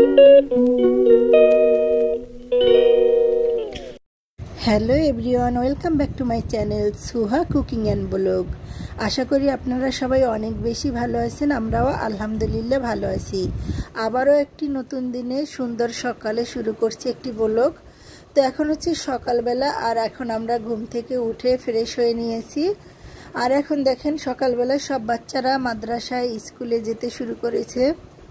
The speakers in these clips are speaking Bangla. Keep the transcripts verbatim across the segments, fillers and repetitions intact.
Hello everyone, welcome back to my channel Suha cooking and blog. আশা করি আপনারা সবাই অনেক বেশি ভালো আছেন, আমরাও আলহামদুলিল্লাহ ভালো আছি। আবারও একটি নতুন দিনে সুন্দর সকালে শুরু করছি একটি ব্লগ। তো এখন হচ্ছে সকালবেলা, আর এখন আমরা ঘুম থেকে উঠে ফ্রেশ হয়ে নিয়েছি। আর এখন দেখেন সকালবেলা সব বাচ্চারা মাদ্রাসায় স্কুলে যেতে শুরু করেছে,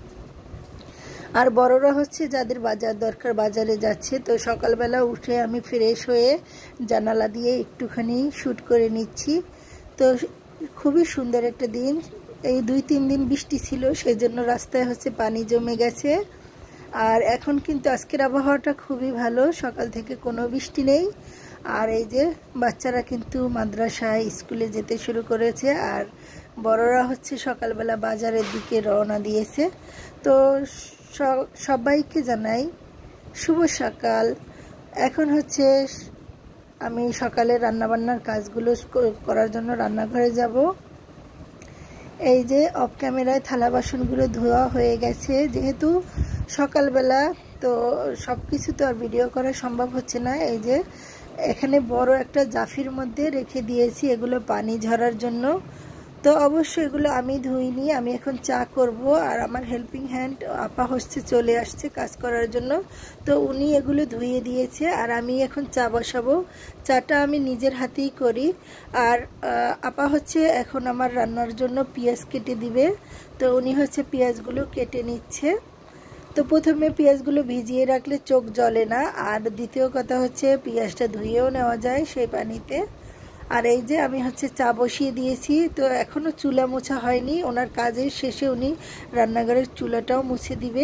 আর বড়রা হচ্ছে যাদের বাজার দরকার বাজারে যাচ্ছে। তো সকালবেলা উঠে আমি ফ্রেশ হয়ে জানালা দিয়ে একটুখানি শ্যুট করে নিচ্ছি। তো খুবই সুন্দর একটা দিন, এই দুই তিন দিন বৃষ্টি ছিল, সেই জন্য রাস্তায় হচ্ছে পানি জমে গেছে। আর এখন কিন্তু আজকের আবহাওয়াটা খুবই ভালো, সকাল থেকে কোনো বৃষ্টি নেই। আর এই যে বাচ্চারা কিন্তু মাদ্রাসায় স্কুলে যেতে শুরু করেছে, আর বড়রা হচ্ছে সকালবেলা বাজারের দিকে রওনা দিয়েছে। তো সবাইকে জানাই শুভ সকাল। এখন হচ্ছে আমি সকালে রান্নাবান্নার কাজগুলো করার জন্য রান্নাঘরে যাব। এই যে অফ ক্যামেরায় থালা বাসনগুলো ধোয়া হয়ে গেছে, যেহেতু সকালবেলা তো সব কিছু তো আর ভিডিও করা সম্ভব হচ্ছে না। এই যে এখানে বড় একটা জাফির মধ্যে রেখে দিয়েছি এগুলো পানি ঝরার জন্য। তো অবশ্যই এগুলো আমি ধুইনি, আমি এখন চা করব। আর আমার হেল্পিং হ্যান্ড আপা হচ্ছে চলে আসছে কাজ করার জন্য, তো উনি এগুলো ধুয়ে দিয়েছে। আর আমি এখন চা বসাবো, চাটা আমি নিজের হাতেই করি। আর আপা হচ্ছে এখন আমার রান্নার জন্য পেঁয়াজ কেটে দিবে, তো উনি হচ্ছে পেঁয়াজগুলো কেটে নিচ্ছে। তো প্রথমে পেঁয়াজগুলো ভিজিয়ে রাখলে চোখ জ্বলে না, আর দ্বিতীয় কথা হচ্ছে পেঁয়াজটা ধুয়েও নেওয়া যায় সেই পানিতে। আর এই যে আমি হচ্ছে চা বসিয়ে দিয়েছি, তো এখনও চুলা মোছা হয়নি, ওনার কাজের শেষে উনি রান্নাঘরের চুলাটাও মুছে দিবে।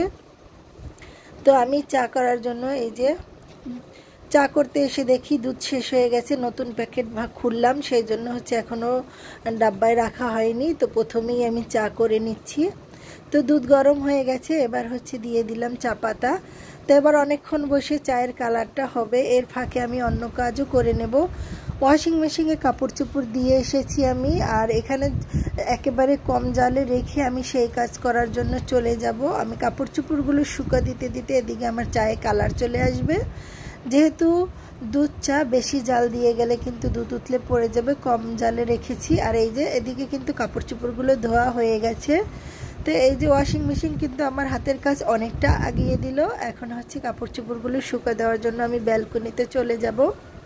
তো আমি চা করার জন্য এই যে চা করতে এসে দেখি দুধ শেষ হয়ে গেছে, নতুন প্যাকেট ভাগ খুললাম, সেই জন্য হচ্ছে এখনও ডাব্বায় রাখা হয়নি। তো প্রথমেই আমি চা করে নিচ্ছি। তো দুধ গরম হয়ে গেছে, এবার হচ্ছে দিয়ে দিলাম চা পাতা। তো এবার অনেকক্ষণ বসে চায়ের কালারটা হবে, এর ফাঁকে আমি অন্য কাজও করে নেব। ওয়াশিং মেশিনে কাপড় চোপড় দিয়ে এসেছি আমি, আর এখানে একেবারে কম জালে রেখে আমি সেই কাজ করার জন্য চলে যাব। আমি কাপড় চোপড়গুলো শুকা দিতে দিতে এদিকে আমার চায়ে কালার চলে আসবে। যেহেতু দুধ চা বেশি জাল দিয়ে গেলে কিন্তু দুধ উতলে পড়ে যাবে, কম জালে রেখেছি। আর এই যে এদিকে কিন্তু কাপড় চোপড়গুলো ধোয়া হয়ে গেছে। তো এই যে ওয়াশিং মেশিন কিন্তু আমার হাতের কাজ অনেকটা আগিয়ে দিল। এখন হচ্ছে কাপড় চোপড়গুলো শুকা দেওয়ার জন্য আমি ব্যালকনিতে চলে যাব।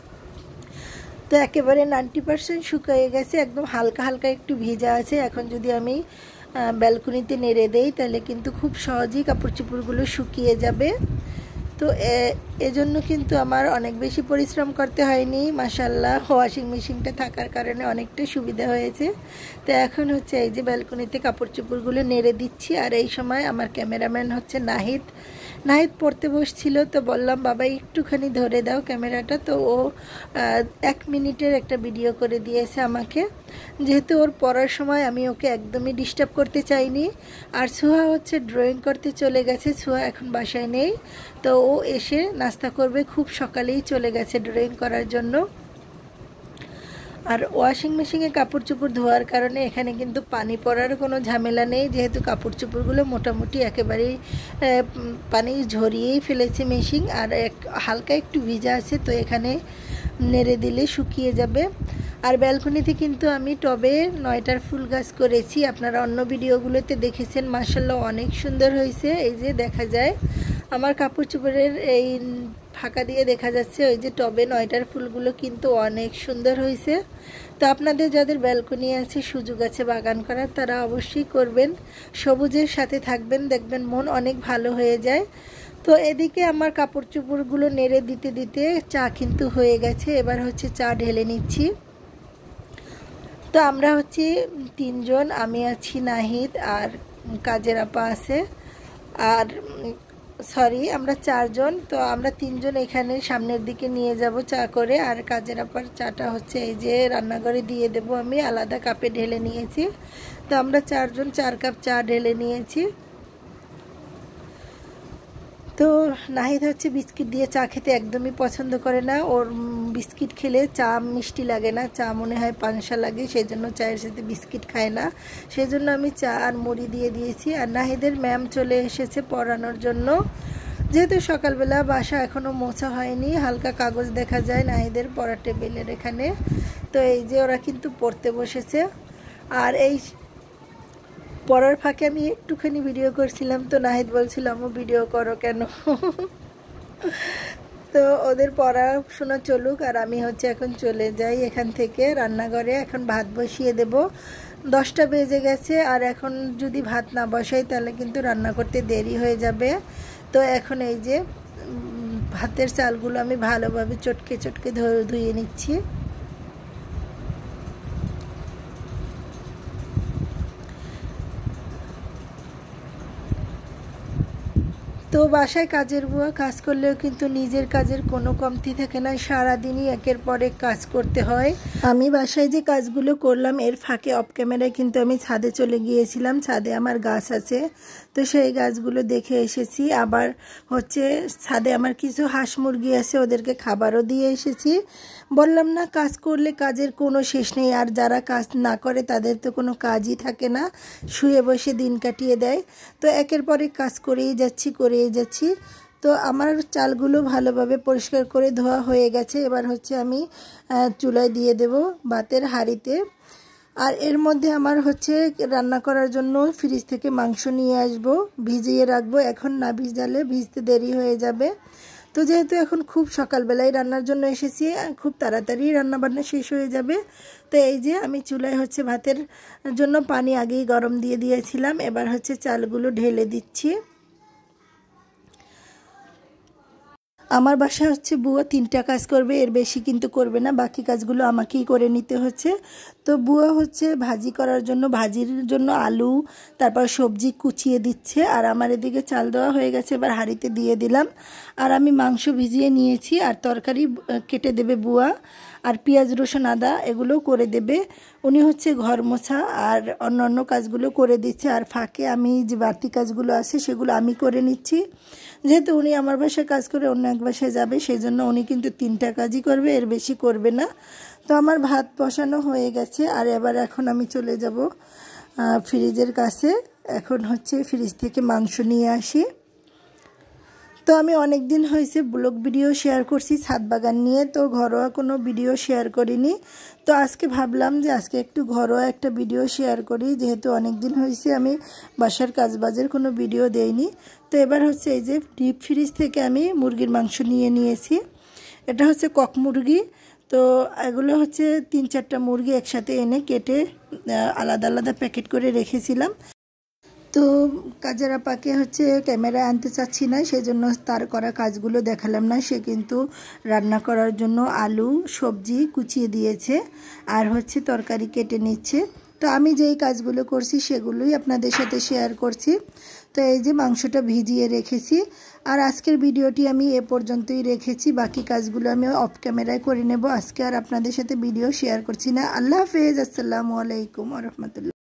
তো একেবারে নাইনটি পার্সেন্ট শুকিয়ে গেছে, একদম হালকা হালকা একটু ভিজা আছে। এখন যদি আমি ব্যালকনিতে নেড়ে দেই তাহলে কিন্তু খুব সহজেই কাপড় চোপড়গুলো শুকিয়ে যাবে। তো এজন্য কিন্তু আমার অনেক বেশি পরিশ্রম করতে হয়নি, মাশাআল্লাহ ওয়াশিং মেশিনটা থাকার কারণে অনেকটা সুবিধা হয়েছে। তো এখন হচ্ছে এই যে ব্যালকনিতে কাপড় চোপড়গুলো নেড়ে দিচ্ছি। আর এই সময় আমার ক্যামেরাম্যান হচ্ছে নাহিদ নাহিদ পড়তে বসছিল, তো বললাম বাবা একটুখানি ধরে দাও ক্যামেরাটা। তো ও এক মিনিটের একটা ভিডিও করে দিয়েছে আমাকে, যেহেতু ওর পড়ার সময় আমি ওকে একদমই ডিস্টার্ব করতে চাইনি। আর সুহা হচ্ছে ড্রয়িং করতে চলে গেছে, সুহা এখন বাসায় নেই, তো ও এসে নাস্তা করবে, খুব সকালেই চলে গেছে ড্রয়িং করার জন্য। আর ওয়াশিং মেশিনে কাপড় চোপড় ধোয়ার কারণে এখানে কিন্তু পানি পড়ার কোনো ঝামেলা নেই, যেহেতু কাপড় চোপড়গুলো মোটামুটি একেবারেই পানি ঝরিয়েই ফেলেছে মেশিন। আর এক হালকা একটু ভিজা আছে, তো এখানে নেড়ে দিলে শুকিয়ে যাবে। আর ব্যালকনিতে কিন্তু আমি টবে নয়টার ফুল গাছ করেছি, আপনারা অন্য ভিডিওগুলোতে দেখেছেন, মাশাআল্লাহ অনেক সুন্দর হয়েছে। এই যে দেখা যায় আমার কাপড় চোপড়ের এই ফাঁকা দিয়ে দেখা যাচ্ছে ওই যে টবে নয়টার ফুলগুলো কিন্তু অনেক সুন্দর হয়েছে। তো আপনাদের যাদের ব্যালকনি আছে, সুযোগ আছে বাগান করার, তারা অবশ্যই করবেন, সবুজের সাথে থাকবেন, দেখবেন মন অনেক ভালো হয়ে যায়। তো এদিকে আমার কাপড় চোপড়গুলো নেড়ে দিতে দিতে চা কিন্তু হয়ে গেছে, এবার হচ্ছে চা ঢেলে নিচ্ছি। তো আমরা হচ্ছে তিনজন, আমি আছি, নাহিদ আর কাজের আপা আছে, আর সরি আমরা চারজন। তো আমরা তিনজন এখানে সামনের দিকে নিয়ে যাব চা করে। আর কাজের আপার চাটা হচ্ছে এই যে রান্নাঘরে দিয়ে দেব, আমি আলাদা কাপে ঢেলে নিয়েছি। তো আমরা চারজন চার কাপ চা ঢেলে নিয়েছি। তো নাহিদ হচ্ছে বিস্কিট দিয়ে চা খেতে একদমই পছন্দ করে না, ওর বিস্কিট খেলে চা মিষ্টি লাগে না, চা মনে হয় পানসা লাগে, সেই জন্য চায়ের সাথে বিস্কিট খায় না। সেই জন্য আমি চা আর মুড়ি দিয়ে দিয়েছি। আর নাহিদের ম্যাম চলে এসেছে পড়ানোর জন্য। যেহেতু সকালবেলা বাসা এখনও মোছা হয়নি, হালকা কাগজ দেখা যায় নাহিদের পড়ার টেবিলের এখানে। তো এই যে ওরা কিন্তু পড়তে বসেছে। আর এই পড়ার ফাঁকে আমি একটুখানি ভিডিও করছিলাম, তো নাহিদ বলছিল আমু ভিডিও করো কেন। তো ওদের পড়াশোনা চলুক, আর আমি হচ্ছে এখন চলে যাই এখান থেকে রান্নাঘরে। এখন ভাত বসিয়ে দেব, দশটা বেজে গেছে, আর এখন যদি ভাত না বসাই তাহলে কিন্তু রান্না করতে দেরি হয়ে যাবে। তো এখন এই যে ভাতের চালগুলো আমি ভালোভাবে চটকে চটকে ধুয়ে নিচ্ছি। তো বাসায় কাজের বুয়া কাজ করলেও কিন্তু নিজের কাজের কোনো কমতি থাকে না, সারাদিনই একের পর এক কাজ করতে হয়। আমি বাসায় যে কাজগুলো করলাম এর ফাঁকে অফ ক্যামেরায় কিন্তু আমি ছাদে চলে গিয়েছিলাম। ছাদে আমার গাছ আছে, তো সেই গাছগুলো দেখে এসেছি। আবার হচ্ছে ছাদে আমার কিছু হাঁস মুরগি আছে, ওদেরকে খাবারও দিয়ে এসেছি। বললাম না কাজ করলে কাজের কোনো শেষ নেই, আর যারা কাজ না করে তাদের তো কোনো কাজই থাকে না, শুয়ে বসে দিন কাটিয়ে দেয়। তো একের পর এক কাজ করেই যাচ্ছি করেই যাচ্ছি। তো আমার চালগুলো ভালোভাবে পরিষ্কার করে ধোয়া হয়ে গেছে। এবার হচ্ছে আমি চুলায় দিয়ে দেব ভাতের হাঁড়িতে। আর এর মধ্যে আমার হচ্ছে রান্না করার জন্য ফ্রিজ থেকে মাংস নিয়ে আসব, ভিজিয়ে রাখবো। এখন না ভিজালে ভিজতে দেরি হয়ে যাবে। তো যেহেতু এখন খুব সকালবেলায় রান্নার জন্য এসেছি, খুব তাড়াতাড়ি রান্নাবান্না শেষ হয়ে যাবে। তো এই যে আমি চুলায় হচ্ছে ভাতের জন্য পানি আগেই গরম দিয়ে দিয়েছিলাম। এবার হচ্ছে চালগুলো ঢেলে দিচ্ছি। আমার বাসায় হচ্ছে বুয়া তিনটা কাজ করবে, এর বেশি কিন্তু করবে না, বাকি কাজগুলো আমাকেই করে নিতে হচ্ছে। তো বুয়া হচ্ছে ভাজি করার জন্য ভাজির জন্য আলু তারপর সবজি কুচিয়ে দিচ্ছে, আর আমার এদিকে চাল দেওয়া হয়ে গেছে, এবার হাঁড়িতে দিয়ে দিলাম। আর আমি মাংস ভিজিয়ে নিয়েছি, আর তরকারি কেটে দেবে বুয়া, আর পেঁয়াজ রসুন আদা এগুলো করে দেবে। উনি হচ্ছে ঘর মোছা আর অন্য অন্য কাজগুলো করে দিচ্ছে, আর ফাঁকে আমি যে বাড়তি কাজগুলো আছে সেগুলো আমি করে নিচ্ছি। যেহেতু উনি আমার বাসায় কাজ করে অন্য এক বাসায় যাবে, সেই জন্য উনি কিন্তু তিনটা কাজই করবে, এর বেশি করবে না। তো আমার ভাত বসানো হয়ে গেছে, আর এবার এখন আমি চলে যাব ফ্রিজের কাছে। এখন হচ্ছে ফ্রিজ থেকে মাংস নিয়ে আসি। তো আমি অনেক দিন হয়েছে ব্লগ ভিডিও শেয়ার করছি ছাদ বাগান নিয়ে, তো ঘরোয়া কোনো ভিডিও শেয়ার করিনি। তো আজকে ভাবলাম যে আজকে একটু ঘরোয়া একটা ভিডিও শেয়ার করি, যেহেতু অনেক দিন হয়েছে আমি বাসার কাজবাজের কোনো ভিডিও দেইনি। তো এবার হচ্ছে এই যে ডিপ ফ্রিজ থেকে আমি মুরগির মাংস নিয়ে নিয়েছি। এটা হচ্ছে কক মুরগি। তো এগুলো হচ্ছে তিন চারটা মুরগি একসাথে এনে কেটে আলাদা আলাদা প্যাকেট করে রেখেছিলাম। তো কাজের আপাকে হচ্ছে ক্যামেরা আনতে চাচ্ছি না, সেজন্য তার করা কাজগুলো দেখালাম না। সে কিন্তু রান্না করার জন্য আলু সবজি কুচিয়ে দিয়েছে, আর হচ্ছে তরকারি কেটে নিচ্ছে। তো আমি যেই কাজগুলো করছি সেগুলোই আপনাদের সাথে শেয়ার করছি। তো এই যে মাংসটা ভিজিয়ে রেখেছি, আর আজকের ভিডিওটি আমি এ পর্যন্তই রেখেছি। বাকি কাজগুলো আমি অফ ক্যামেরায় করে নেব। আজকে আর আপনাদের সাথে ভিডিও শেয়ার করছি না। আল্লাহ হাফেজ, আসসালামু আলাইকুম ওয়া রাহমাতুল্লাহ।